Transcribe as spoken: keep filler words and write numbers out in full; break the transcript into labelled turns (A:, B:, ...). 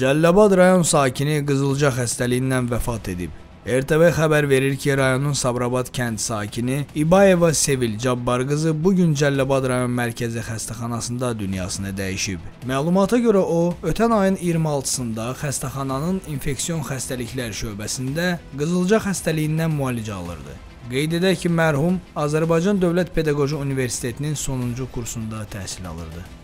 A: Cəlilabad rayon sakini qızılca xəstəliyindən vəfat edib. R T V xəbər verir ki, rayonun Sabirabad kənd sakini İbayeva Sevil Cabbar qızı bugün Cəlilabad rayon mərkəzi xəstəxanasında dünyasını dəyişib. Məlumata görə o, ötən ayın iyirmi altısında xəstəxananın infeksion xəstəliklər şöbəsində qızılca xəstəliyindən müalicə alırdı. Qeyd edək ki, mərhum Azərbaycan Dövlət Pedaqoji Universitetinin sonuncu kursunda təhsil alırdı.